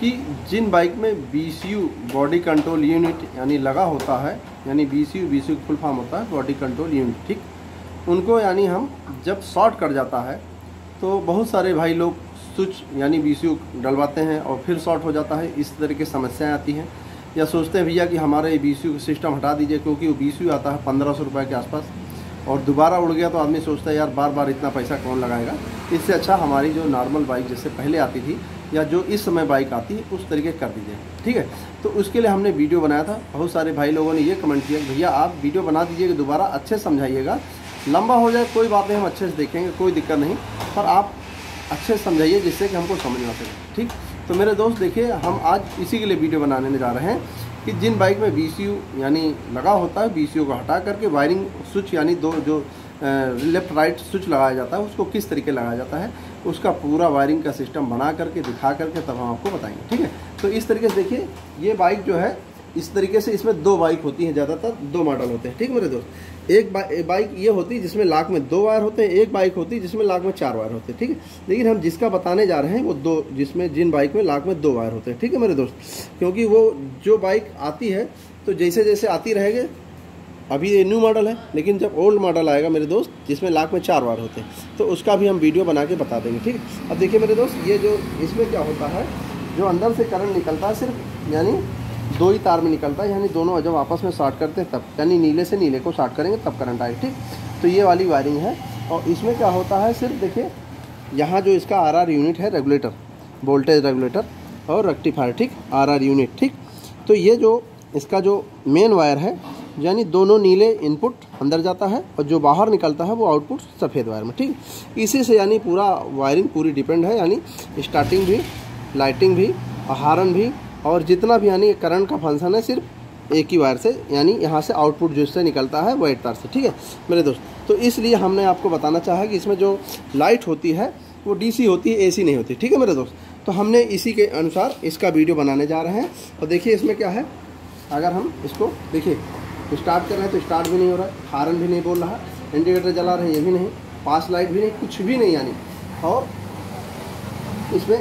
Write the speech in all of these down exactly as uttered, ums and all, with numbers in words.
कि जिन बाइक में B C U body control unit यानी लगा होता है, यानी B C U B C U full form होता है बॉडी कंट्रोल यूनिट, ठीक, उनको यानी हम जब शॉर्ट कर जाता है तो बहुत सारे भाई लोग स्विच यानी बी सी यू डलवाते हैं और फिर शॉर्ट हो जाता है। इस तरह की समस्याएं आती हैं, या सोचते हैं भैया कि हमारे बी सी यू सिस्टम हटा दीजिए, क्योंकि वो बी सी यू आता है पंद्रह सौ रुपये के आसपास और दोबारा उड़ गया तो आदमी सोचता है यार बार बार इतना पैसा कौन लगाएगा। इससे अच्छा हमारी जो नॉर्मल बाइक जैसे पहले आती थी या जो इस समय बाइक आती है उस तरीके कर दीजिए, ठीक है। तो उसके लिए हमने वीडियो बनाया था। बहुत सारे भाई लोगों ने ये कमेंट किया भैया आप वीडियो बना दीजिएगा, दोबारा अच्छे से समझाइएगा, लंबा हो जाए कोई बात नहीं, हम अच्छे से देखेंगे, कोई दिक्कत नहीं, पर आप अच्छे से समझाइए जिससे कि हमको समझ ना सके, ठीक। तो मेरे दोस्त देखिए, हम आज इसी के लिए वीडियो बनाने में जा रहे हैं कि जिन बाइक में बी सी यू यानी लगा होता है, बी सी यू को हटा करके वायरिंग स्विच यानी दो जो लेफ़्ट राइट स्विच लगाया जाता है उसको किस तरीके लगाया जाता है, उसका पूरा वायरिंग का सिस्टम बना करके दिखा करके तब हम आपको बताएंगे, ठीक है। तो इस तरीके से देखिए, ये बाइक जो है इस तरीके से, इसमें दो बाइक होती हैं, ज़्यादातर दो मॉडल होते हैं, ठीक मेरे दोस्त। एक बाइक ये होती है जिसमें लाख में दो वायर होते हैं, एक बाइक होती है जिसमें लाख में चार वायर होते हैं, ठीक है। लेकिन हम जिसका बताने जा रहे हैं वो दो, जिसमें जिन बाइक में लाख में दो वायर होते हैं, ठीक है मेरे दोस्त। क्योंकि वो जो बाइक आती है तो जैसे जैसे आती रहेगी, अभी ये न्यू मॉडल है, लेकिन जब ओल्ड मॉडल आएगा मेरे दोस्त जिसमें लाख में चार वायर होते हैं तो उसका भी हम वीडियो बना के बता देंगे, ठीक है। अब देखिए मेरे दोस्त, ये जो इसमें क्या होता है, जो अंदर से करंट निकलता है सिर्फ यानी दो ही तार में निकलता है, यानी दोनों जब आपस में शॉर्ट करते हैं तब, यानी नीले से नीले को शॉर्ट करेंगे तब करंट आए, ठीक। तो ये वाली वायरिंग है। और इसमें क्या होता है, सिर्फ देखिए यहाँ जो इसका आर आर यूनिट है, रेगुलेटर, वोल्टेज रेगुलेटर और रेक्टिफायर, ठीक, आर आर यूनिट, ठीक। तो ये जो इसका जो मेन वायर है, यानी दोनों नीले इनपुट अंदर जाता है और जो बाहर निकलता है वो आउटपुट सफ़ेद वायर में, ठीक। इसी से यानी पूरा वायरिंग पूरी डिपेंड है, यानी स्टार्टिंग भी, लाइटिंग भी, हॉर्न भी, और जितना भी यानी करंट का फंक्शन है सिर्फ एक ही वायर से, यानी यहाँ से आउटपुट जिससे निकलता है वो एक तार से, ठीक है मेरे दोस्त। तो इसलिए हमने आपको बताना चाहा कि इसमें जो लाइट होती है वो डीसी होती है, एसी नहीं होती, ठीक है मेरे दोस्त। तो हमने इसी के अनुसार इसका वीडियो बनाने जा रहे हैं। और देखिए इसमें क्या है, अगर हम इसको देखिए स्टार्ट कर रहे हैं तो स्टार्ट भी नहीं हो रहा है, हॉर्न भी नहीं बोल रहा है, इंडिकेटर जला रहे हैं ये भी नहीं, पास लाइट भी नहीं, कुछ भी नहीं यानी। और इसमें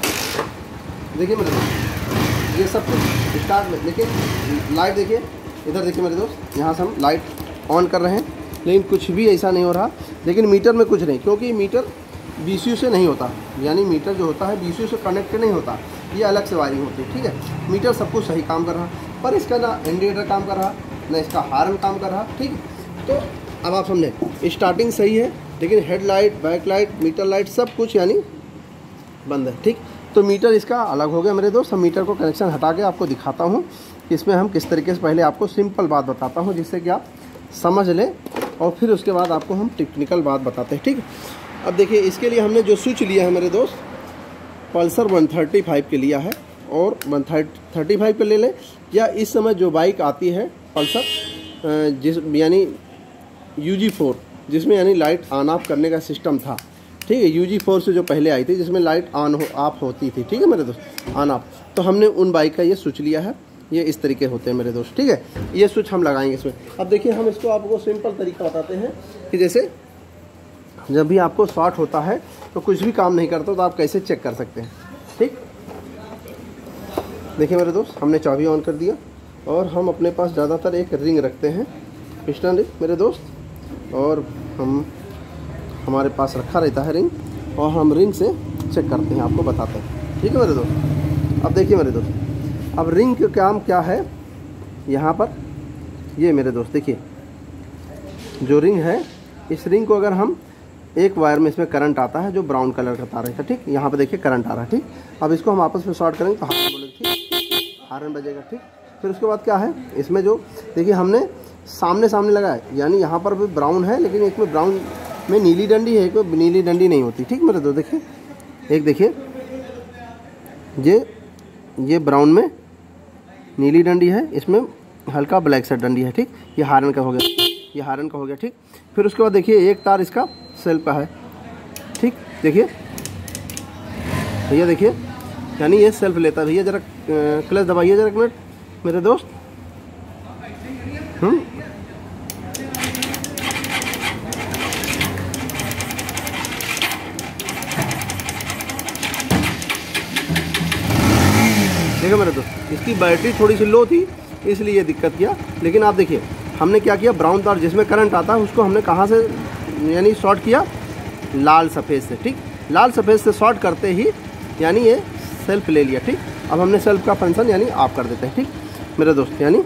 देखिए मेरे दोस्त ये सब कुछ स्टार्ट में, लेकिन लाइट देखिए इधर देखिए मेरे दोस्त, यहाँ से हम लाइट ऑन कर रहे हैं लेकिन कुछ भी ऐसा नहीं हो रहा। लेकिन मीटर में कुछ नहीं, क्योंकि मीटर बी सी यू से नहीं होता, यानी मीटर जो होता है बी सी यू से कनेक्ट नहीं होता, ये अलग से वायरिंग होती है, ठीक है। मीटर सब कुछ सही काम कर रहा, पर इसका ना इंडिकेटर काम कर रहा, ना इसका हॉर्न काम कर रहा, ठीक। तो अब आप समझे, स्टार्टिंग सही है लेकिन headlight, back light, meter light सब कुछ यानी बंद है, ठीक। तो मीटर इसका अलग हो गया मेरे दोस्त। हम मीटर को कनेक्शन हटा के आपको दिखाता हूँ कि इसमें हम किस तरीके से, पहले आपको सिंपल बात बताता हूँ जिससे कि आप समझ लें और फिर उसके बाद आपको हम टेक्निकल बात बताते हैं, ठीक है। अब देखिए इसके लिए हमने जो स्विच लिया है मेरे दोस्त, पल्सर वन थर्टी फाइव के लिया है, और वन थर्टी फाइव के ले लें, या इस समय जो बाइक आती है पल्सर जिस यानी यू जी फोर, जिसमें यानी लाइट ऑन ऑफ करने का सिस्टम था, ठीक है। यू जी फोर से जो पहले आई थी जिसमें लाइट ऑन हो ऑफ होती थी, ठीक है मेरे दोस्त, ऑन ऑफ। तो हमने उन बाइक का ये स्विच लिया है, ये इस तरीके होते हैं मेरे दोस्त, ठीक है। ये स्विच हम लगाएंगे इसमें। अब देखिए हम इसको आपको सिंपल तरीका बताते हैं कि जैसे जब भी आपको शॉर्ट होता है तो कुछ भी काम नहीं करता तो आप कैसे चेक कर सकते हैं, ठीक। देखिए मेरे दोस्त, हमने चाबी ऑन कर दिया और हम अपने पास ज़्यादातर एक रिंग रखते हैं, पिस्टन रिंग मेरे दोस्त, और हम हमारे पास रखा रहता है रिंग, और हम रिंग से चेक करते हैं, आपको बताते हैं, ठीक है मेरे दोस्त। अब देखिए मेरे दोस्त, अब रिंग का काम क्या है यहाँ पर, ये मेरे दोस्त देखिए जो रिंग है, इस रिंग को अगर हम एक वायर में इसमें करंट आता है जो ब्राउन कलर का तार है, ठीक, यहाँ पे देखिए करंट आ रहा है, ठीक। अब इसको हम आपस में शॉर्ट करेंगे तो हार्न बोलेगा, ठीक, हार्न बजेगा, ठीक। फिर उसके बाद क्या है, इसमें जो देखिए हमने सामने सामने लगाया, यानी यहाँ पर भी ब्राउन है लेकिन एक में ब्राउन में नीली डंडी है, एक में नीली डंडी नहीं होती, ठीक मेरे दोस्त। देखिए एक देखिए ये ये ब्राउन में नीली डंडी है, इसमें हल्का ब्लैक सा डंडी है, ठीक। ये हार्न का हो गया, ये हार्न का हो गया, ठीक। फिर उसके बाद देखिए एक तार इसका सेल्फ का है, ठीक। देखिए भैया देखिए, यानी ये सेल्फ लेता है। भैया जरा क्लच दबाइए जरा एक मिनट मेरे दोस्त। हम्म देखो मेरे दोस्त, इसकी बैटरी थोड़ी सी लो थी इसलिए ये दिक्कत किया। लेकिन आप देखिए हमने क्या किया, ब्राउन तार जिसमें करंट आता है उसको हमने कहाँ से यानी शॉर्ट किया, लाल सफ़ेद से। ठीक, लाल सफ़ेद से शॉर्ट करते ही यानी ये सेल्फ ले लिया। ठीक, अब हमने सेल्फ का फंक्शन यानी ऑफ कर देते हैं। ठीक मेरे दोस्त, यानी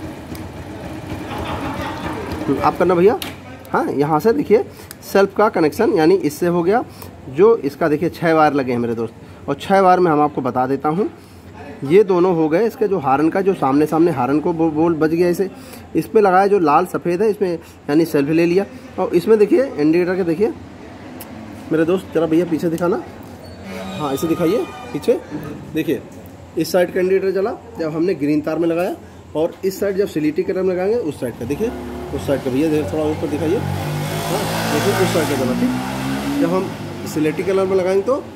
आप करना भैया। हाँ, यहाँ से देखिए सेल्फ का कनेक्शन यानी इससे हो गया। जो इसका देखिए छः वायर लगे हैं मेरे दोस्त, और छः वायर में हम आपको बता देता हूँ, ये दोनों हो गए इसके जो हारन का, जो सामने सामने हारन को बो, बोल बज गया इसे, इस पर लगाया जो लाल सफ़ेद है इसमें यानी सेल्फ ले लिया। और इसमें देखिए इंडिकेटर के देखिए मेरे दोस्त, जरा भैया पीछे दिखाना। हाँ, इसे दिखाइए पीछे। देखिए इस साइड का इंडिकेटर जला जब हमने ग्रीन तार में लगाया, और इस साइड जब सिलेटी कलर में लगाएंगे उस साइड का, देखिए उस साइड का भैया देखिए थोड़ा ऊपर दिखाइए। हाँ देखिए उस साइड का जला। ठीक, जब हम सिलेटी कलर में लगाएंगे तो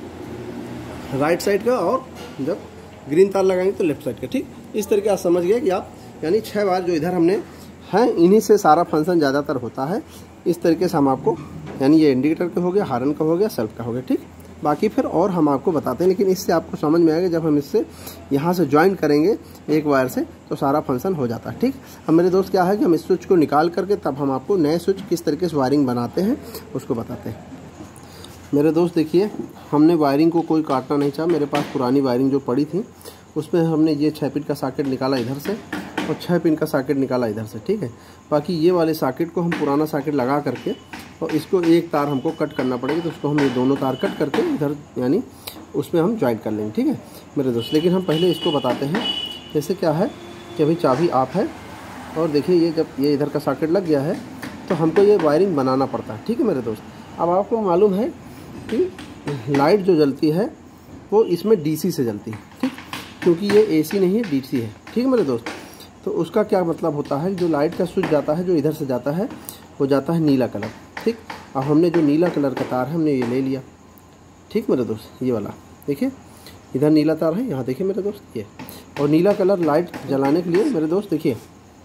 राइट साइड का, और जब ग्रीन तार लगाएंगे तो लेफ्ट साइड का। ठीक, इस तरीके आप समझ गए कि आप यानी छः बार जो इधर हमने हैं इन्हीं से सारा फंक्शन ज़्यादातर होता है। इस तरीके से हम आपको यानी ये इंडिकेटर का हो गया, हारन का हो गया, सेल्फ का हो गया। ठीक, बाकी फिर और हम आपको बताते हैं, लेकिन इससे आपको समझ में आएगा जब हम इससे यहाँ से ज्वाइन करेंगे एक वायर से तो सारा फंक्शन हो जाता है। ठीक, अब मेरे दोस्त क्या है कि हम इस स्विच को निकाल करके तब हम आपको नए स्विच किस तरीके से वायरिंग बनाते हैं उसको बताते हैं। मेरे दोस्त देखिए, हमने वायरिंग को कोई काटना नहीं चाहा। मेरे पास पुरानी वायरिंग जो पड़ी थी उसमें हमने ये छः पिन का सॉकेट निकाला इधर से, और छः पिन का सॉकेट निकाला इधर से। ठीक है, बाकी ये वाले सॉकेट को हम पुराना सॉकेट लगा करके, और इसको एक तार हमको कट करना पड़ेगी, तो उसको हम ये दोनों तार कट करके इधर यानी उसमें हम ज्वाइंट कर लेंगे। ठीक है मेरे दोस्त, लेकिन हम पहले इसको बताते हैं। जैसे क्या है कि अभी चाबी ऑफ है, और देखिए ये जब ये इधर का सॉकेट लग गया है तो हमको ये वायरिंग बनाना पड़ता है। ठीक है मेरे दोस्त, अब आपको मालूम है कि लाइट जो जलती है वो इसमें डीसी से जलती है। ठीक, क्योंकि ये एसी नहीं है, डीसी है। ठीक है मेरे दोस्त, तो उसका क्या मतलब होता है, जो लाइट का स्विच जाता है जो इधर से जाता है वो जाता है नीला कलर। ठीक, अब हमने जो नीला कलर का तार है हमने ये ले लिया। ठीक मेरे दोस्त, ये वाला देखिए इधर नीला तार है, यहाँ देखिए मेरे दोस्त ये, और नीला कलर लाइट जलाने के लिए मेरे दोस्त देखिए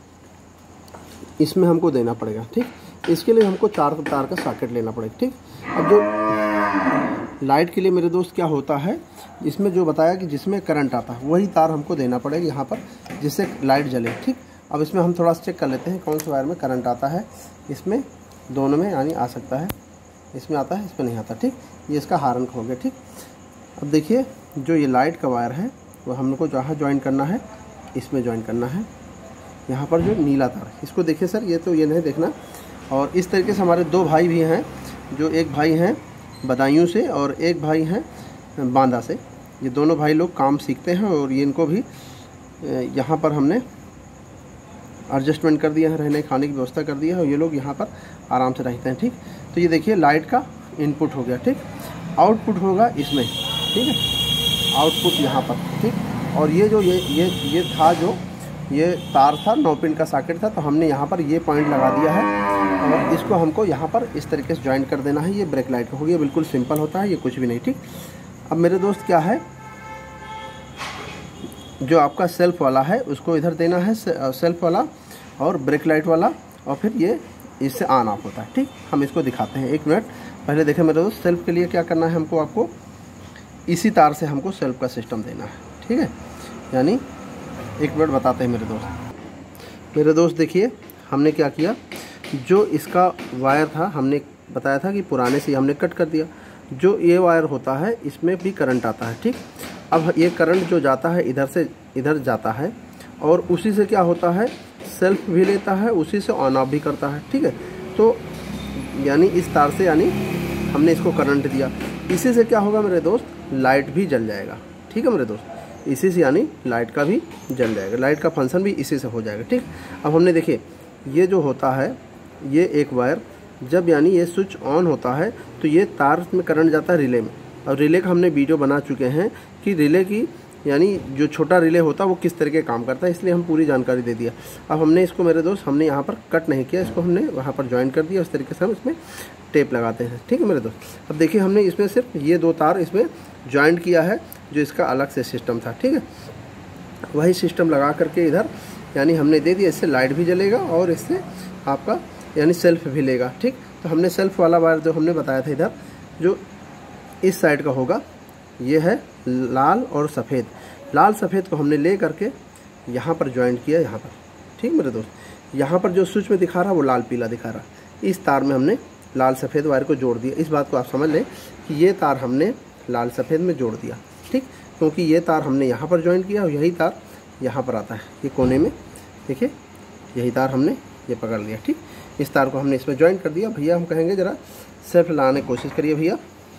इसमें हमको देना पड़ेगा। ठीक, इसके लिए हमको चार तार का सॉकेट लेना पड़ेगा। ठीक, अब जो लाइट के लिए मेरे दोस्त क्या होता है, इसमें जो बताया कि जिसमें करंट आता है वही तार हमको देना पड़ेगा यहाँ पर, जिससे लाइट जले। ठीक, अब इसमें हम थोड़ा सा चेक कर लेते हैं कौन से वायर में करंट आता है। इसमें दोनों में यानी आ सकता है, इसमें आता है इसमें नहीं आता। ठीक, ये इसका हारन हो गया। ठीक, अब देखिए जो ये लाइट का वायर है वो हमको जहाँ ज्वाइन करना है इसमें ज्वाइन करना है, यहाँ पर जो नीला तार है इसको देखिए सर, ये तो ये नहीं देखना। और इस तरीके से हमारे दो भाई भी हैं, जो एक भाई हैं बदायूं से और एक भाई हैं बांदा से। ये दोनों भाई लोग काम सीखते हैं, और ये इनको भी यहाँ पर हमने एडजस्टमेंट कर दिया है, रहने खाने की व्यवस्था कर दिया है, और ये लोग यहाँ पर आराम से रहते हैं। ठीक, तो ये देखिए लाइट का इनपुट हो गया। ठीक, आउटपुट होगा इसमें। ठीक है, आउटपुट यहाँ पर। ठीक, और ये जो ये ये ये था जो ये तार था नौ पिन का सॉकेट था, तो हमने यहाँ पर ये पॉइंट लगा दिया है, और इसको हमको यहाँ पर इस तरीके से ज्वाइन कर देना है। ये ब्रेक लाइट हो गया, बिल्कुल सिंपल होता है, ये कुछ भी नहीं। ठीक, अब मेरे दोस्त क्या है, जो आपका सेल्फ वाला है उसको इधर देना है, सेल्फ वाला और ब्रेक लाइट वाला, और फिर ये इससे ऑन ऑफ होता है। ठीक, हम इसको दिखाते हैं, एक मिनट पहले देखें मेरे दोस्त। सेल्फ के लिए क्या करना है हमको, आपको इसी तार से हमको सेल्फ का सिस्टम देना है। ठीक है, यानी एक मिनट बताते हैं मेरे दोस्त। मेरे दोस्त देखिए हमने क्या किया, जो इसका वायर था हमने बताया था कि पुराने से हमने कट कर दिया। जो ये वायर होता है इसमें भी करंट आता है। ठीक, अब ये करंट जो जाता है इधर से इधर जाता है, और उसी से क्या होता है सेल्फ भी लेता है, उसी से ऑन ऑफ भी करता है। ठीक है, तो यानी इस तार से यानी हमने इसको करंट दिया, इसी से क्या होगा मेरे दोस्त, लाइट भी जल जाएगा। ठीक है मेरे दोस्त, इसी से यानी लाइट का भी जल जाएगा, लाइट का फंक्शन भी इसी से हो जाएगा। ठीक, अब हमने देखिए ये जो होता है ये एक वायर जब यानी ये स्विच ऑन होता है तो ये तार में करंट जाता है रिले में, और रिले का हमने वीडियो बना चुके हैं कि रिले की यानी जो छोटा रिले होता है वो किस तरीके काम करता है, इसलिए हम पूरी जानकारी दे दिया। अब हमने इसको मेरे दोस्त हमने यहाँ पर कट नहीं किया, इसको हमने वहाँ पर ज्वाइन कर दिया, उस तरीके से हम इसमें टेप लगाते हैं। ठीक है मेरे दोस्त, अब देखिए हमने इसमें सिर्फ ये दो तार इसमें ज्वाइंट किया है, जो इसका अलग से सिस्टम था। ठीक है, वही सिस्टम लगा करके इधर यानी हमने दे दिया, इससे लाइट भी जलेगा और इससे आपका यानी सेल्फ भी लेगा। ठीक, तो हमने सेल्फ वाला वायर जो हमने बताया था इधर जो इस साइड का होगा, ये है लाल और सफ़ेद, लाल सफ़ेद को हमने ले करके यहाँ पर ज्वाइंट किया, यहाँ पर, ठीक मेरे दोस्त। यहाँ पर जो स्विच में दिखा रहा वो लाल पीला दिखा रहा, इस तार में हमने लाल सफ़ेद वायर को जोड़ दिया। इस बात को आप समझ लें कि ये तार हमने लाल सफ़ेद में जोड़ दिया, ठीक, क्योंकि ये तार हमने यहाँ पर ज्वाइंट किया और यही तार यहाँ पर आता है, ये कोने में देखिए, यही तार हमने ये पकड़ लिया, ठीक। इस तार को हमने इसमें ज्वाइंट कर दिया। भैया हम कहेंगे ज़रा सेल्फ लगाने की कोशिश करिए भैया।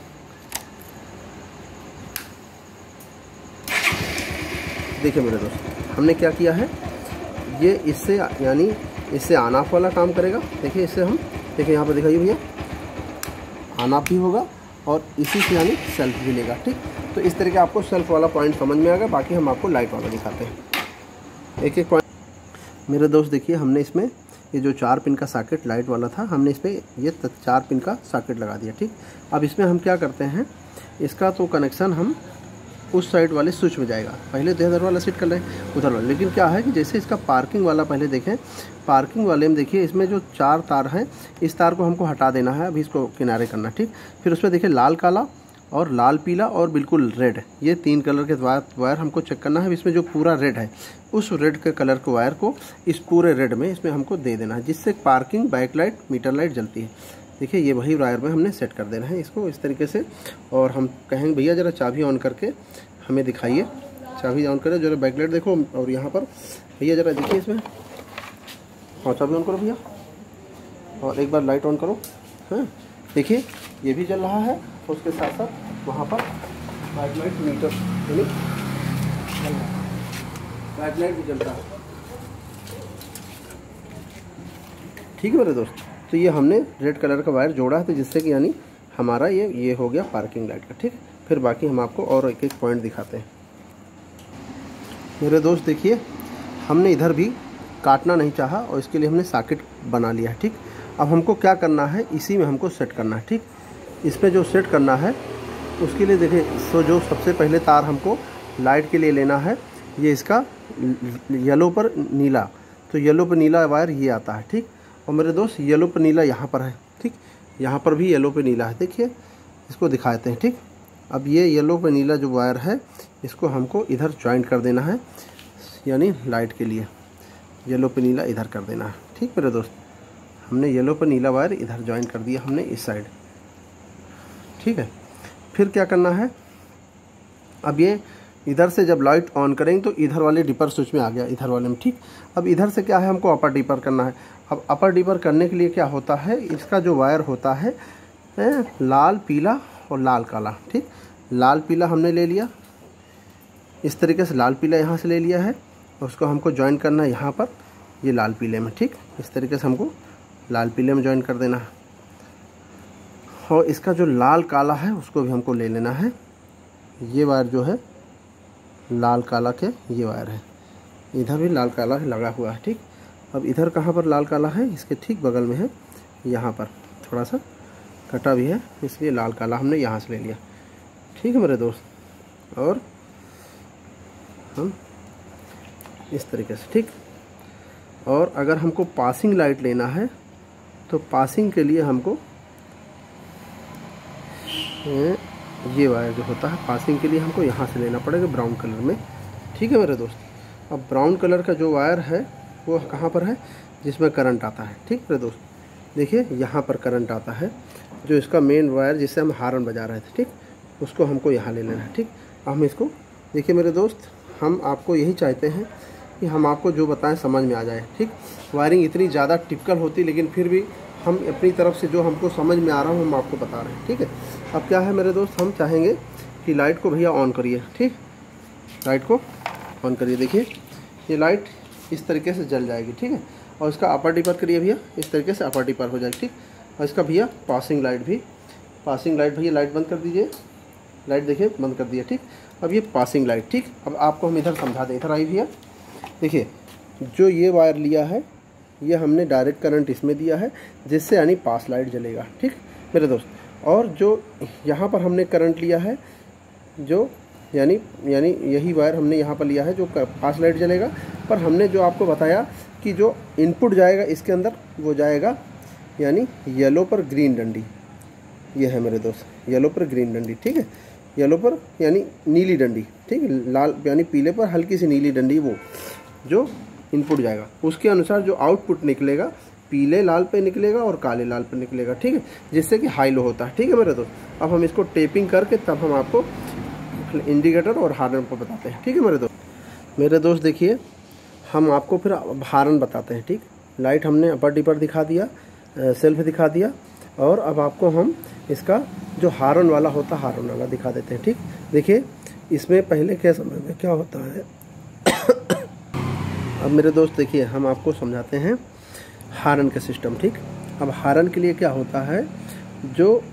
देखिए मेरे दोस्त, हमने क्या किया है, ये इससे यानी इससे ऑन ऑफ वाला काम करेगा। देखिए इससे हम, देखिए यहाँ पर दिखाइए भैया, ऑन ऑफ भी होगा और इसी से यानी सेल्फ भी लेगा, ठीक। तो इस तरीके आपको सेल्फ वाला पॉइंट समझ में आ गया। बाकी हम आपको लाइट वाला दिखाते हैं एक एक पॉइंट। मेरे दोस्त देखिए, हमने इसमें ये जो चार पिन का सॉकेट लाइट वाला था, हमने इस पर ये चार पिन का सॉकेट लगा दिया, ठीक। अब इसमें हम क्या करते हैं, इसका तो कनेक्शन हम उस साइड वाले स्विच में जाएगा। पहले तो इधर वाला सेट कर रहे हैं, उधर वाला, लेकिन क्या है कि जैसे इसका पार्किंग वाला पहले देखें, पार्किंग वाले में देखिए इसमें जो चार तार हैं, इस तार को हमको हटा देना है, अभी इसको किनारे करना, ठीक। फिर उसमें देखिए लाल काला और लाल पीला और बिल्कुल रेड, ये तीन कलर के वायर हमको चेक करना है। इसमें जो पूरा रेड है, उस रेड के कलर के वायर को इस पूरे रेड में इसमें हमको दे देना है, जिससे parking, back light, meter light जलती है। देखिए ये वही वायर में हमने सेट कर देना है इसको इस तरीके से। और हम कहेंगे भैया ज़रा चाबी ऑन करके हमें दिखाइए, चाबी ऑन करें, जरा बैक लाइट देखो। और यहाँ पर भैया ज़रा देखिए इसमें, हाँ चाबी ऑन करो भैया, और एक बार लाइट ऑन करो। हाँ देखिए ये भी जल रहा है, उसके साथ साथ वहाँ पर बैक लाइट, मीटर यानी बैक लाइट भी जल रहा है, ठीक है मेरे दोस्त। तो ये हमने रेड कलर का वायर जोड़ा है, तो जिससे कि यानी हमारा ये ये हो गया पार्किंग लाइट का, ठीक। फिर बाकी हम आपको और एक एक पॉइंट दिखाते हैं मेरे दोस्त। देखिए हमने इधर भी काटना नहीं चाहा और इसके लिए हमने सॉकेट बना लिया है, ठीक। अब हमको क्या करना है, इसी में हमको सेट करना है, ठीक। इसमें जो सेट करना है उसके लिए देखिए, सो जो सबसे पहले तार हमको लाइट के लिए लेना है, ये इसका येलो पर नीला, तो येलो पर नीला वायर ये आता है, ठीक। और मेरे दोस्त येलो पर नीला यहाँ पर है, ठीक, यहाँ पर भी येलो पर नीला है, देखिए इसको दिखाते हैं, ठीक। अब ये येलो पर नीला जो वायर है, इसको हमको इधर ज्वाइंट कर देना है, यानी लाइट के लिए येलो पर नीला इधर कर देना है, ठीक मेरे दोस्त। हमने येलो पर नीला वायर इधर ज्वाइंट कर दिया हमने इस साइड, ठीक है। फिर क्या करना है, अब ये इधर से जब लाइट ऑन करेंगे तो इधर वाले डिपर स्विच में आ गया, इधर वाले में, ठीक। अब इधर से क्या है, हमको अपर डिपर करना है। अब अपर डिपर करने के लिए क्या होता है, इसका जो वायर होता है ए, लाल पीला और लाल काला, ठीक। लाल पीला हमने ले लिया इस तरीके से, लाल पीला यहाँ से ले लिया है, और उसको हमको ज्वाइन करना है यहाँ पर, ये लाल पीले में, ठीक। इस तरीके से हमको लाल पीले में ज्वाइन कर देना है। और इसका जो लाल काला है उसको भी हमको ले लेना है, ये वायर जो है लाल काला के ये वायर है, इधर भी लाल काला लगा हुआ है, ठीक। अब इधर कहाँ पर लाल काला है, इसके ठीक बगल में है, यहाँ पर थोड़ा सा कटा भी है, इसलिए लाल काला हमने यहाँ से ले लिया, ठीक है मेरे दोस्त। और हम इस तरीके से, ठीक। और अगर हमको पासिंग लाइट लेना है तो पासिंग के लिए हमको ये वायर जो होता है, पासिंग के लिए हमको यहाँ से लेना पड़ेगा ब्राउन कलर में, ठीक है मेरे दोस्त। अब ब्राउन कलर का जो वायर है वो कहाँ पर है, जिसमें करंट आता है, ठीक मेरे दोस्त। देखिए यहाँ पर करंट आता है, जो इसका मेन वायर जिससे हम हारन बजा रहे थे, ठीक, उसको हमको यहाँ ले लेना है, ठीक। हम इसको देखिए मेरे दोस्त, हम आपको यही चाहते हैं कि हम आपको जो बताएं समझ में आ जाए, ठीक। वायरिंग इतनी ज़्यादा टिपिकल होती, लेकिन फिर भी हम अपनी तरफ से जो हमको समझ में आ रहा हूँ हम आपको बता रहे हैं, ठीक है। अब क्या है मेरे दोस्त, हम चाहेंगे कि लाइट को भैया ऑन करिए, ठीक, लाइट को ऑन करिए। देखिए ये लाइट इस तरीके से जल जाएगी, ठीक है। और इसका अपर डिपर करिए भैया, इस तरीके से अपर डिपर हो जाएगी, ठीक। और इसका भैया पासिंग लाइट भी, पासिंग लाइट भैया लाइट बंद कर दीजिए, लाइट देखिए बंद कर दिया, ठीक। अब ये पासिंग लाइट, ठीक। अब आपको हम इधर समझा दें, इधर आई भैया, देखिए जो ये वायर लिया है ये हमने डायरेक्ट करंट इसमें दिया है, जिससे यानी पास लाइट जलेगा, ठीक मेरे दोस्त। और जो यहाँ पर हमने करंट लिया है, जो यानी यानी यही वायर हमने यहाँ पर लिया है जो पास लाइट जलेगा। पर हमने जो आपको बताया कि जो इनपुट जाएगा इसके अंदर वो जाएगा यानी येलो पर ग्रीन डंडी, ये है मेरे दोस्त येलो पर ग्रीन डंडी, ठीक है। येलो पर यानी नीली डंडी, ठीक है, लाल यानी पीले पर हल्की सी नीली डंडी, वो जो इनपुट जाएगा उसके अनुसार जो आउटपुट निकलेगा पीले लाल पे निकलेगा और काले लाल पे निकलेगा, ठीक है, जिससे कि हाई लो होता है। ठीक है मेरे दोस्त, अब हम इसको टेपिंग करके तब हम आपको इंडिकेटर और हार्न को बताते हैं। ठीक है मेरे दोस्त। मेरे दोस्त देखिए, हम आपको फिर हार्न बताते हैं। ठीक, लाइट हमने अपर डिपर दिखा दिया, सेल्फ दिखा दिया, और अब आपको हम इसका जो हार्न वाला होता है हार्न वाला दिखा देते हैं। ठीक, देखिए इसमें पहले के समय में क्या होता है अब मेरे दोस्त देखिए, हम आपको समझाते हैं हार्न का सिस्टम। ठीक, अब हार्न के लिए क्या होता है, जो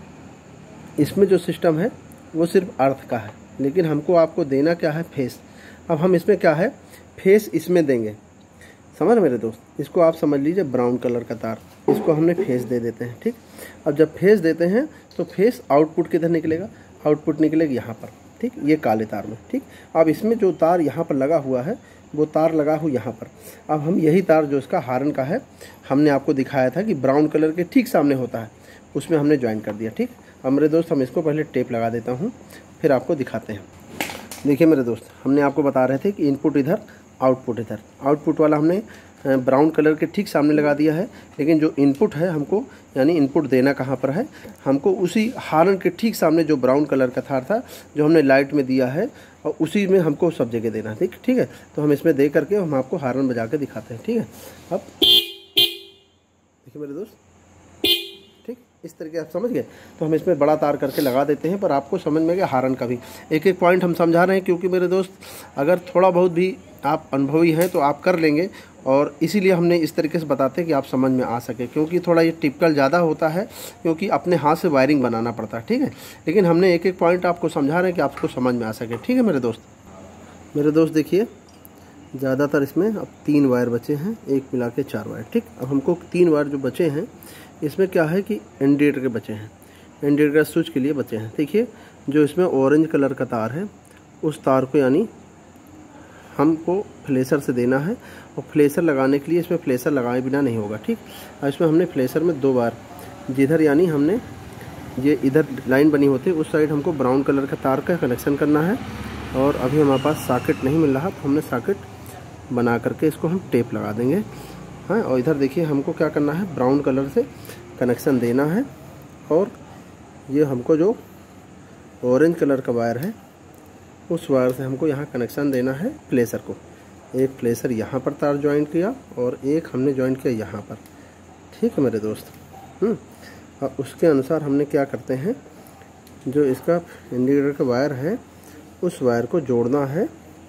इसमें जो सिस्टम है वो सिर्फ अर्थ का है, लेकिन हमको आपको देना क्या है, फेस। अब हम इसमें क्या है, फेस इसमें देंगे, समझ मेरे दोस्त। इसको आप समझ लीजिए ब्राउन कलर का तार, इसको हमने फेस दे देते हैं। ठीक, अब जब फेस देते हैं तो फेस आउटपुट किधर निकलेगा, आउटपुट निकलेगा यहाँ पर। ठीक, ये काले तार में। ठीक, अब इसमें जो तार यहाँ पर लगा हुआ है वो तार लगा हुआ यहाँ पर। अब हम यही तार जो इसका हार्न का है, हमने आपको दिखाया था कि ब्राउन कलर के ठीक सामने होता है, उसमें हमने ज्वाइन कर दिया। ठीक, अब मेरे दोस्त हम इसको पहले टेप लगा देता हूँ, फिर आपको दिखाते हैं। देखिए मेरे दोस्त, हमने आपको बता रहे थे कि इनपुट इधर, आउटपुट इधर। आउटपुट वाला हमने ब्राउन कलर के ठीक सामने लगा दिया है, लेकिन जो इनपुट है हमको, यानी इनपुट देना कहाँ पर है, हमको उसी हार्न के ठीक सामने जो ब्राउन कलर का तार था जो हमने लाइट में दिया है, और उसी में हमको सब जगह देना है। ठीक ठीक है, तो हम इसमें दे करके हम आपको हार्न बजा के दिखाते हैं। ठीक है, अब देखिए मेरे दोस्त, ठीक इस तरीके आप समझ गए। तो हम इसमें बड़ा तार करके लगा देते हैं, पर आपको समझ में गया हार्न का भी एक एक पॉइंट हम समझा रहे हैं, क्योंकि मेरे दोस्त अगर थोड़ा बहुत भी आप अनुभवी हैं तो आप कर लेंगे, और इसीलिए हमने इस तरीके से बताते हैं कि आप समझ में आ सके, क्योंकि थोड़ा ये टिपिकल ज़्यादा होता है, क्योंकि अपने हाथ से वायरिंग बनाना पड़ता है। ठीक है, लेकिन हमने एक एक पॉइंट आपको समझा रहे हैं कि आपको समझ में आ सके। ठीक है मेरे दोस्त। मेरे दोस्त देखिए, ज़्यादातर इसमें अब तीन वायर बचे हैं, एक मिला के चार वायर। ठीक, अब हमको तीन वायर जो बचे हैं इसमें क्या है कि इंडिकेटर के बचे हैं, इंडिकेटर स्विच के लिए बचे हैं। देखिए जो इसमें ऑरेंज कलर का तार है, उस तार को यानी हमको फ्लेशर से देना है, और फ्लेशर लगाने के लिए इसमें फ्लेशर लगाए बिना नहीं होगा। ठीक, और इसमें हमने फ्लेशर में दो बार, जिधर यानी हमने ये इधर लाइन बनी होती है उस साइड हमको ब्राउन कलर का तार का कनेक्शन करना है, और अभी हमारे पास सॉकेट नहीं मिल रहा तो हमने सॉकेट बना करके इसको हम टेप लगा देंगे। हाँ, और इधर देखिए हमको क्या करना है, ब्राउन कलर से कनेक्शन देना है, और ये हमको जो ऑरेंज कलर का वायर है उस वायर से हमको यहाँ कनेक्शन देना है फ्लेशर को। एक फ्लेशर यहाँ पर तार ज्वाइन किया और एक हमने ज्वाइन किया यहाँ पर। ठीक है मेरे दोस्त। हम्म और उसके अनुसार हमने क्या करते हैं, जो इसका इंडिकेटर का वायर है उस वायर को जोड़ना है,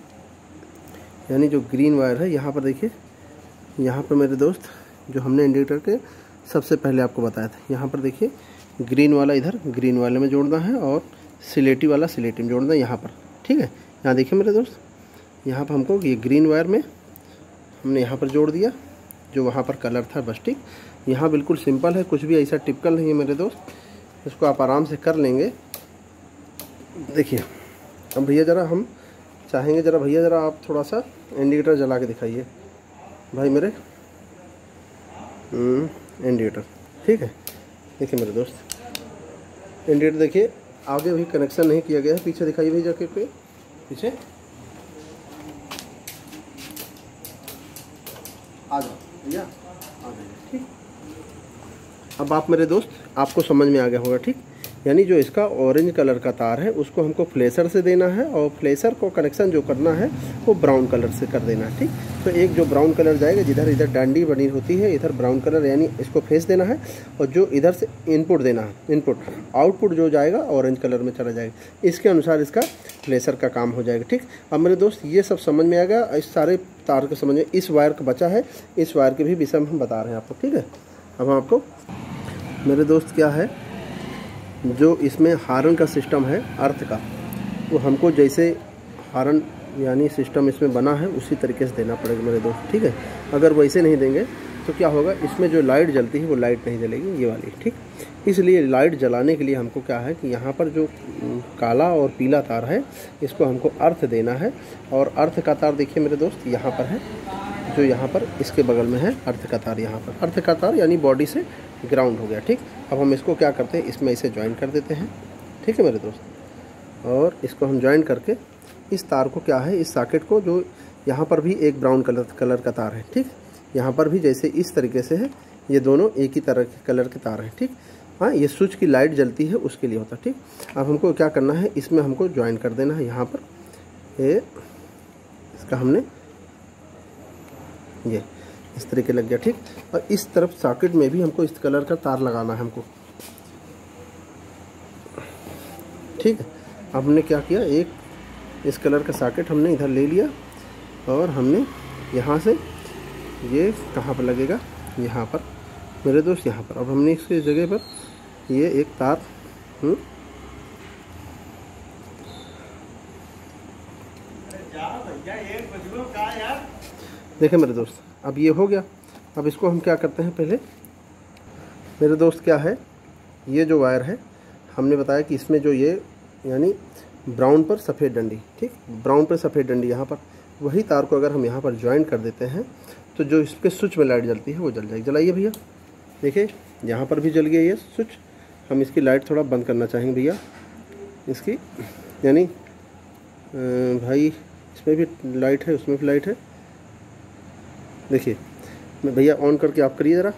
यानी जो ग्रीन वायर है यहाँ पर देखिए, यहाँ पर मेरे दोस्त जो हमने इंडिकेटर के सबसे पहले आपको बताया था, यहाँ पर देखिए ग्रीन वाला इधर ग्रीन वाले में जोड़ना है और सिलेटी वाला सिलेटी में जोड़ना है यहाँ पर। ठीक है, यहाँ देखिए मेरे दोस्त, यहाँ पर हमको ये ग्रीन वायर में हमने यहाँ पर जोड़ दिया जो वहाँ पर कलर था बस। ठीक, यहाँ बिल्कुल सिंपल है, कुछ भी ऐसा टिपिकल नहीं है मेरे दोस्त, इसको आप आराम से कर लेंगे। देखिए अब भैया ज़रा हम चाहेंगे, ज़रा भैया ज़रा आप थोड़ा सा इंडिकेटर जला के दिखाइए भाई मेरे इंडिकेटर। ठीक है, देखिए मेरे दोस्त इंडिकेटर देखिए आगे भी कनेक्शन नहीं किया गया है, पीछे दिखाइए भैया जाके, पे पीछे आ जाओ भैया, आ जाइए। ठीक, अब आप मेरे दोस्त आपको समझ में आ गया होगा। ठीक, यानी जो इसका ऑरेंज कलर का तार है उसको हमको फ्लेशर से देना है, और फ्लेशर को कनेक्शन जो करना है वो ब्राउन कलर से कर देना है। ठीक, तो एक जो ब्राउन कलर जाएगा, जिधर इधर डांडी बनी होती है इधर ब्राउन कलर, यानी इसको फेस देना है, और जो इधर से इनपुट देना है, इनपुट आउटपुट जो जाएगा ऑरेंज कलर में चला जाएगा, इसके अनुसार इसका फ्लेशर का काम हो जाएगा। ठीक, अब मेरे दोस्त ये सब समझ में आ गया, इस सारे तार को समझ में, इस वायर का बचा है, इस वायर के भी विषय में हम बता रहे हैं आपको। ठीक है, अब हम आपको मेरे दोस्त क्या है, जो इसमें हार्न का सिस्टम है अर्थ का, वो हमको जैसे हार्न यानी सिस्टम इसमें बना है उसी तरीके से देना पड़ेगा मेरे दोस्त। ठीक है, अगर वैसे नहीं देंगे तो क्या होगा, इसमें जो लाइट जलती है वो लाइट नहीं जलेगी, ये वाली। ठीक, इसलिए लाइट जलाने के लिए हमको क्या है कि यहाँ पर जो काला और पीला तार है इसको हमको अर्थ देना है, और अर्थ का तार देखिए मेरे दोस्त यहाँ पर है, जो यहाँ पर इसके बगल में है अर्थ का तार, यहाँ पर अर्थ का तार यानी बॉडी से ग्राउंड हो गया। ठीक, अब हम इसको क्या करते हैं, इसमें इसे ज्वाइन कर देते हैं। ठीक है मेरे दोस्त, और इसको हम ज्वाइन करके इस तार को क्या है, इस सॉकेट को, जो यहाँ पर भी एक ब्राउन कलर कलर का तार है, ठीक, यहाँ पर भी जैसे इस तरीके से है, ये दोनों एक ही तरह के कलर के तार हैं, ठीक। हाँ, ये स्विच की लाइट जलती है उसके लिए होता है, ठीक। अब हमको क्या करना है, इसमें हमको ज्वाइन कर देना है यहाँ पर, ये इसका हमने ये इस तरीके लग गया, ठीक। और इस तरफ सॉकेट में भी हमको इस कलर का तार लगाना है हमको, ठीक है। हमने क्या किया, एक इस कलर का सॉकेट हमने इधर ले लिया और हमने यहाँ से, ये कहाँ पर लगेगा, यहाँ पर मेरे दोस्त, यहाँ पर। अब हमने इसकी जगह पर ये एक तार हुँ? देखें मेरे दोस्त, अब ये हो गया। अब इसको हम क्या करते हैं, पहले मेरे दोस्त क्या है, ये जो वायर है हमने बताया कि इसमें जो ये यानी ब्राउन पर सफ़ेद डंडी, ठीक, ब्राउन पर सफ़ेद डंडी, यहाँ पर वही तार को अगर हम यहाँ पर ज्वाइन कर देते हैं तो जो इसके स्विच में लाइट जलती है वो जल जाएगी। जलाइए भैया, देखिए यहाँ पर भी जल गया ये स्विच। हम इसकी लाइट थोड़ा बंद करना चाहेंगे भैया, इसकी यानी भाई इसमें भी लाइट है, उसमें भी लाइट है। देखिए मैं भैया ऑन करके आप करिए ज़रा,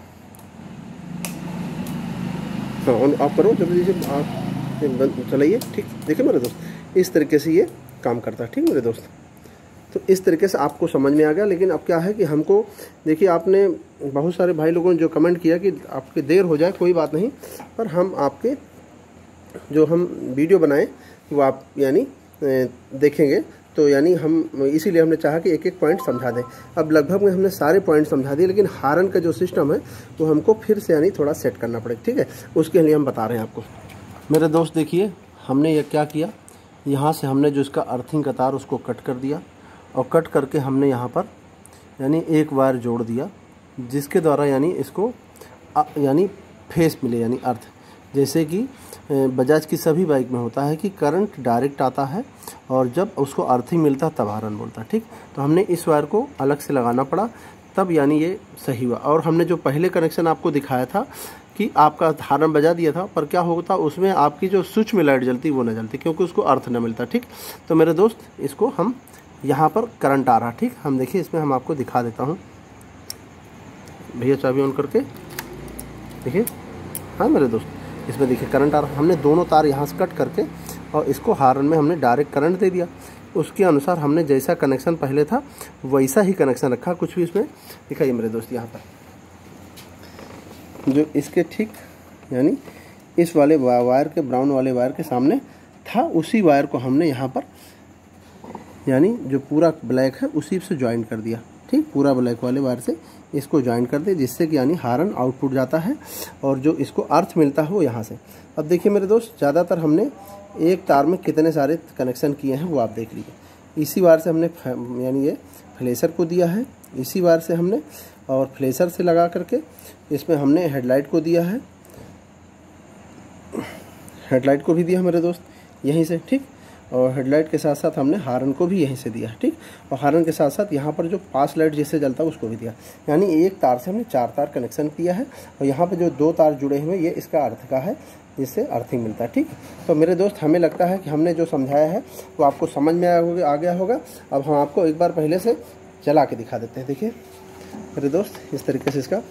हाँ ऑन आप करो जल्दी से, आप बंद चलाइए, ठीक। देखिए मेरे दोस्त, इस तरीके से ये काम करता है, ठीक मेरे दोस्त। तो इस तरीके से आपको समझ में आ गया। लेकिन अब क्या है कि हमको, देखिए आपने बहुत सारे भाई लोगों ने जो कमेंट किया कि आपके देर हो जाए कोई बात नहीं, पर हम आपके जो हम वीडियो बनाएं वो आप यानी देखेंगे, तो यानी हम इसीलिए हमने चाहा कि एक एक पॉइंट समझा दें। अब लगभग में हमने सारे पॉइंट समझा दिए, लेकिन हारन का जो सिस्टम है वो हमको फिर से यानी थोड़ा सेट करना पड़ेगा, ठीक है। उसके लिए हम बता रहे हैं आपको। मेरे दोस्त देखिए, हमने ये क्या किया, यहाँ से हमने जो इसका अर्थिंग का तार उसको कट कर दिया, और कट करके हमने यहाँ पर यानी एक वायर जोड़ दिया, जिसके द्वारा यानी इसको यानी फेस मिले, यानी अर्थ। जैसे कि बजाज की सभी बाइक में होता है कि करंट डायरेक्ट आता है और जब उसको अर्थिंग मिलता है तब हारन बोलता है, ठीक। तो हमने इस वायर को अलग से लगाना पड़ा, तब यानी ये सही हुआ। और हमने जो पहले कनेक्शन आपको दिखाया था कि आपका हारन बजा दिया था, पर क्या होता उसमें आपकी जो स्विच में लाइट जलती वो न जलती, क्योंकि उसको अर्थ न मिलता, ठीक। तो मेरे दोस्त, इसको हम यहाँ पर करंट आ रहा, ठीक। हम देखिए इसमें हम आपको दिखा देता हूँ भैया, चाबी ऑन करके देखिए। हाँ मेरे दोस्त, इसमें देखिए करंट आ रहा। हमने दोनों तार यहाँ से कट करके और इसको हारन में हमने डायरेक्ट करंट दे दिया। उसके अनुसार हमने जैसा कनेक्शन पहले था वैसा ही कनेक्शन रखा, कुछ भी इसमें दिखाइए मेरे दोस्त। यहाँ पर जो इसके ठीक यानी इस वाले वायर के, ब्राउन वाले वायर के सामने था, उसी वायर को हमने यहाँ पर यानी जो पूरा ब्लैक है उसी से ज्वाइन कर दिया, ठीक। पूरा ब्लैक वाले वायर से इसको ज्वाइन कर दे, जिससे कि यानी हारन आउटपुट जाता है और जो इसको अर्थ मिलता है वो यहाँ से। अब देखिए मेरे दोस्त, ज़्यादातर हमने एक तार में कितने सारे कनेक्शन किए हैं वो आप देख लीजिए। इसी वायर से हमने यानी ये फ्लेशर को दिया है, इसी वायर से हमने, और फ्लेशर से लगा करके इसमें हमने हेडलाइट को दिया है, हेडलाइट को भी दिया मेरे दोस्त यहीं से, ठीक। और हेडलाइट के साथ साथ हमने हारन को भी यहीं से दिया, ठीक। और हारन के साथ साथ यहाँ पर जो पास लाइट जिससे जलता है उसको भी दिया। यानी एक तार से हमने चार तार कनेक्शन किया है, और यहाँ पर जो दो तार जुड़े हुए ये इसका अर्थ का है, जिससे अर्थिंग मिलता है, ठीक। तो मेरे दोस्त, हमें लगता है कि हमने जो समझाया है वो आपको समझ में आ गया होगा। अब हम आपको एक बार पहले से चला के दिखा देते हैं। देखिए मेरे दोस्त, इस तरीके से इसका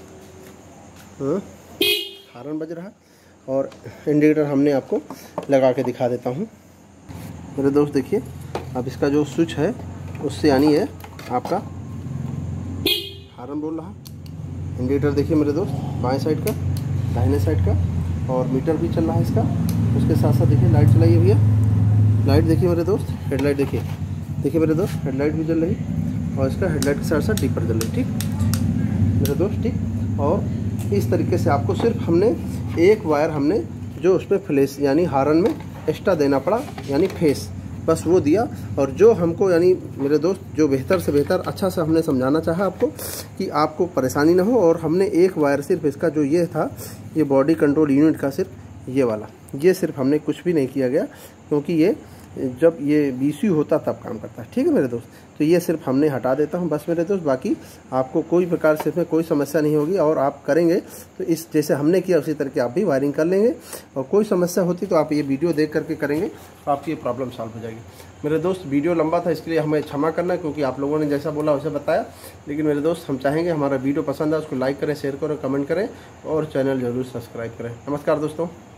हारन बज रहा है, और इंडिकेटर हमने आपको लगा के दिखा देता हूँ मेरे दोस्त। देखिए अब इसका जो स्विच है उससे यानी ये आपका हारन बोल रहा। इंडिकेटर देखिए मेरे दोस्त, बाएं साइड का, दाहिने साइड का, और मीटर भी चल रहा है इसका। उसके साथ साथ देखिए लाइट चलाइए भैया, लाइट देखिए मेरे दोस्त, हेडलाइट देखिए, देखिए मेरे दोस्त हेडलाइट भी जल रही, और इसका हेडलाइट के साथ साथ टिपर जल रही, ठीक मेरे दोस्त, ठीक। और इस तरीके से आपको सिर्फ हमने एक वायर हमने जो उस पर फ्लैश यानी हारन में एक्स्ट्रा देना पड़ा, यानी फेस, बस वो दिया। और जो हमको यानी मेरे दोस्त जो बेहतर से बेहतर अच्छा से हमने समझाना चाहा आपको कि आपको परेशानी ना हो, और हमने एक वायर सिर्फ इसका जो ये था, ये बॉडी कंट्रोल यूनिट का सिर्फ ये वाला, ये सिर्फ हमने कुछ भी नहीं किया गया, क्योंकि ये जब ये बी सी यू होता तब काम करता है। ठीक है मेरे दोस्त, तो ये सिर्फ हमने हटा देता हूँ बस मेरे दोस्त, बाकी आपको कोई प्रकार से इसमें कोई समस्या नहीं होगी। और आप करेंगे तो इस जैसे हमने किया उसी तरह की आप भी वायरिंग कर लेंगे, और कोई समस्या होती तो आप ये वीडियो देख करके करेंगे तो आपकी ये प्रॉब्लम सॉल्व हो जाएगी। मेरे दोस्त वीडियो लंबा था इसके लिए हमें क्षमा करना, क्योंकि आप लोगों ने जैसा बोला वैसे बताया। लेकिन मेरे दोस्त हम चाहेंगे हमारा वीडियो पसंद है उसको लाइक करें, शेयर करें, कमेंट करें और चैनल जरूर सब्सक्राइब करें। नमस्कार दोस्तों।